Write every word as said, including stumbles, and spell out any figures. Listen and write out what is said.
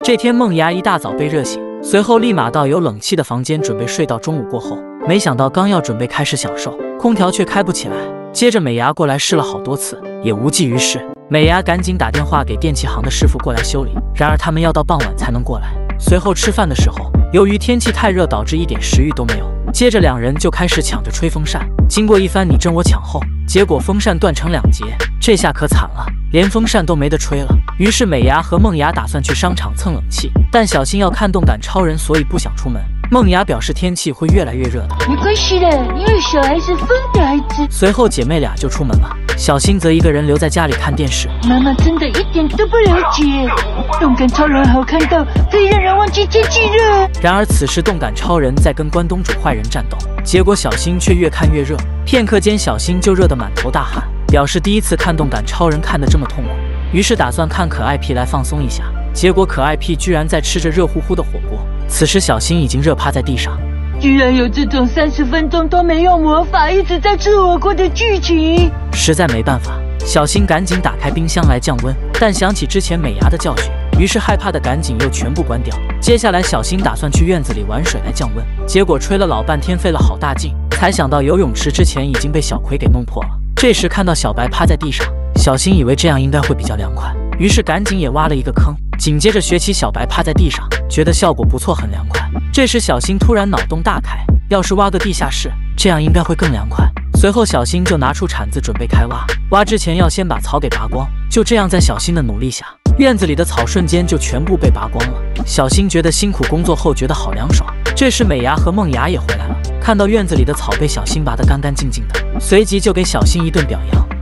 这天梦牙一大早被热醒，随后立马到有冷气的房间准备睡到中午过后。没想到刚要准备开始享受，空调却开不起来。接着美牙过来试了好多次，也无济于事。美牙赶紧打电话给电器行的师傅过来修理，然而他们要到傍晚才能过来。随后吃饭的时候，由于天气太热，导致一点食欲都没有。接着两人就开始抢着吹风扇，经过一番你争我抢后，结果风扇断成两截，这下可惨了，连风扇都没得吹了。于是美牙和梦牙打算去商场蹭冷气，但小新要看动感超人，所以不想出门。梦牙表示天气会越来越热的， 没关系的，因为小孩是疯的孩子。 随后姐妹俩就出门了，小新则一个人留在家里看电视。 妈妈真的一点都不了解，动感超人好看到可以让人忘记天气热。 然而此时动感超人在跟关东煮坏人战斗，结果小新却越看越热，片刻间小新就热得满头大汗，表示第一次看动感超人看得这么痛苦，于是打算看可爱屁来放松一下。结果可爱屁居然在吃着热乎乎的火锅，此时小新已经热趴在地上。 居然有这种三十分钟都没用魔法一直在吃火锅的剧情， 实在没办法，小新赶紧打开冰箱来降温，但想起之前美牙的教训，于是害怕的赶紧又全部关掉。接下来小新打算去院子里玩水来降温，结果吹了老半天，费了好大劲，才想到游泳池之前已经被小葵给弄破了。这时看到小白趴在地上，小新以为这样应该会比较凉快，于是赶紧也挖了一个坑，紧接着学起小白趴在地上，觉得效果不错，很凉快。这时小新突然脑洞大开，要是挖个地下室，这样应该会更凉快。随后小新就拿出铲子准备开挖，挖之前要先把草给拔光。就这样在小新的努力下，院子里的草瞬间就全部被拔光了。小新觉得辛苦工作后觉得好凉爽。这时美牙和梦牙也回来了，看到院子里的草被小新拔得干干净净的，随即就给小新一顿表扬。